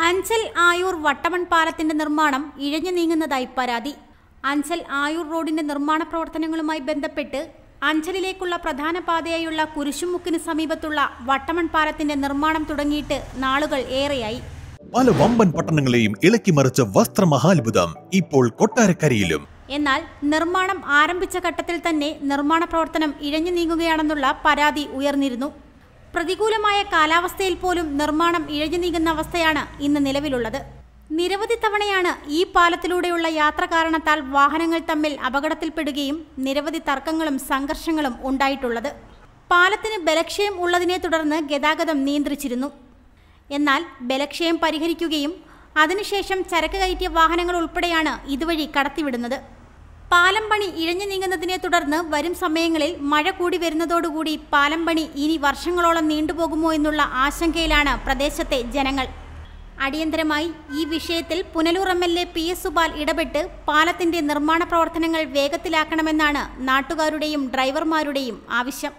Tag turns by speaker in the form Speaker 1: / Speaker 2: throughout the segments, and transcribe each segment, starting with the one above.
Speaker 1: അഞ്ചൽ ആയൂർ വട്ടമൺ പാലത്തിന്റെ നിർമ്മാണം ഇഴഞ്ഞു നീങ്ങുന്നതായി പരാതി. അഞ്ചൽ ആയൂർ റോഡിന്റെ നിർമ്മാണ പ്രവർത്തനങ്ങളുമായി ബന്ധപ്പെട്ട് അഞ്ചലിലേക്കുള്ള പ്രധാന പാതയായുള്ള കുരിശുമുക്കിന് സമീപത്തുള്ള വട്ടമൺ പാലത്തിന്റെ നിർമ്മാണം തുടങ്ങിയിട്ട് നാളുകൾ ഏറെയായി.
Speaker 2: പല വമ്പൻ പട്ടണങ്ങളെയും ഇളക്കിമറിച്ച വസ്ത്രമഹാത്ഭുതം ഇപ്പോൾ കൊട്ടാരക്കരയിലും.
Speaker 1: എന്നാൽ നിർമ്മാണം ആരംഭിച്ച ഘട്ടത്തിൽ തന്നെ നിർമ്മാണ പ്രവർത്തനം ഇഴഞ്ഞു നീങ്ങുകയാണെന്നുള്ള പരാതി ഉയർന്നിരുന്നു. പ്രതികൂലമായ കാലാവസ്ഥയിൽ പോലും നിർമ്മാണം ഇഴഞ്ഞു നീങ്ങുന്ന അവസ്ഥയാണ് ഇന്ന് നിലവിലുള്ളത്. നിരവധി തവണയാണ് ഈ പാലത്തിലൂടെയുള്ള യാത്ര കാരണത്താൽ വാഹനങ്ങൾ തമ്മിൽ അപകടത്തിൽപ്പെടുകയും നിരവധി തർക്കങ്ങളും സംഘർഷങ്ങളും ഉണ്ടായിട്ടുള്ളത്. പാലത്തിന് ബലക്ഷയം ഉള്ളതിനെ തുടർന്ന് ഗതാഗതം നിയന്ത്രിച്ചിരുന്നു. എന്നാൽ ബലക്ഷയം പരിഹരിക്കുകയും അതിനുശേഷം ചരക്ക് കയറ്റിയ വാഹനങ്ങൾ ഉൾപ്പെടെയാണ് ഇതുവഴി കടത്തിവിടുന്നത്. പാലം പണി ഇഴഞ്ഞു നീങ്ങുന്നതിനെ തുടർന്ന് വരും സമയങ്ങളിൽ മഴ കൂടി വരുന്നതോടുകൂടി പാലം പണി ഇനി വർഷങ്ങളോളം നീണ്ടുപോകുമോ എന്നുള്ള ആശങ്കയിലാണ് പ്രദേശത്തെ ജനങ്ങൾ. അടിയന്തരമായി ഈ വിഷയത്തിൽ പുനലൂർ MLA PS സുബാൽ ഇടപെട്ട് പാലത്തിന്റെ നിർമ്മാണ പ്രവർത്തനങ്ങൾ വേഗത്തിലാക്കണമെന്നാണ് നാട്ടുകാരുടെയും ഡ്രൈവർമാരുടെയും ആവശ്യം.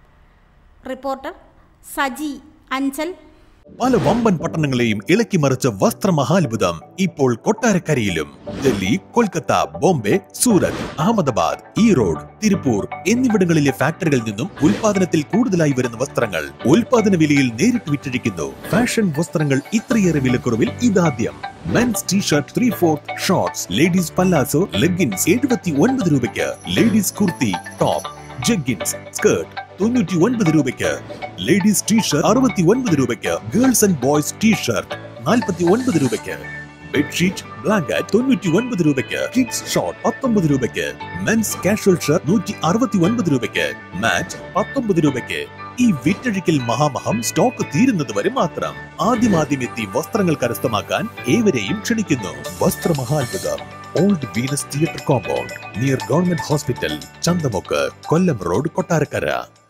Speaker 1: റിപ്പോർട്ടർ സജി, അഞ്ചൽ.
Speaker 2: പല വമ്പൻ പട്ടണങ്ങളെയും ഇളക്കിമറിച്ച വസ്ത്രമഹാത്ഭുതം ഇപ്പോൾ കൊട്ടാരക്കരയിലും. ഡൽഹി, കൊൽക്കത്ത, ബോംബെ, സൂറത്ത്, അഹമ്മദാബാദ്, ഈറോഡ്, തിരുപ്പൂർ എന്നിവിടങ്ങളിലെ ഫാക്ടറികളിൽ നിന്നും ഉൽപാദനത്തിൽ കൂടുതലായി വരുന്ന വസ്ത്രങ്ങൾ ഉൽപാദന വിലയിൽ നേരിട്ട് വിറ്റഴിക്കുന്നു. ഫാഷൻ വസ്ത്രങ്ങൾ ഇത്രയേറെ വിലക്കുറവിൽ ഇതാദ്യം. Men's t shirt 3/4 shorts, ladies palazzo, leggings 79 രൂപയ്ക്ക്, ladies kurti, top, jeggings, skirt 99 രൂപയ്ക്ക്, ലേഡീസ് ടീഷർട്ട് 69 രൂപയ്ക്ക്, ഗേൾസ് ആൻഡ് ബോയ്സ് ടീഷർട്ട് 49 രൂപയ്ക്ക്, ബെഡ്ഷീറ്റ്, ബ്ലാങ്കറ്റ് 99 രൂപയ്ക്ക്, കിഡ്സ് ഷോർട്ട് 19 രൂപയ്ക്ക്, മെൻസ് കാഷ്വൽ ഷർട്ട് 169 രൂപയ്ക്ക്, മാറ്റ് 19 രൂപയ്ക്ക്. ഈ വിറ്റഴിക്കൽ മഹാമഹം സ്റ്റോക്ക് തീരുന്നത് വരെ മാത്രം. ആദ്യം എത്തി വസ്ത്രങ്ങൾ കരസ്ഥമാക്കാൻ ഏവരെയും ക്ഷണിക്കുന്നു. വസ്ത്രമഹാത്ഭുതം, old Venus theatre compound, near government hospital, Chanthamukku, Kollam road, Kottarakkara.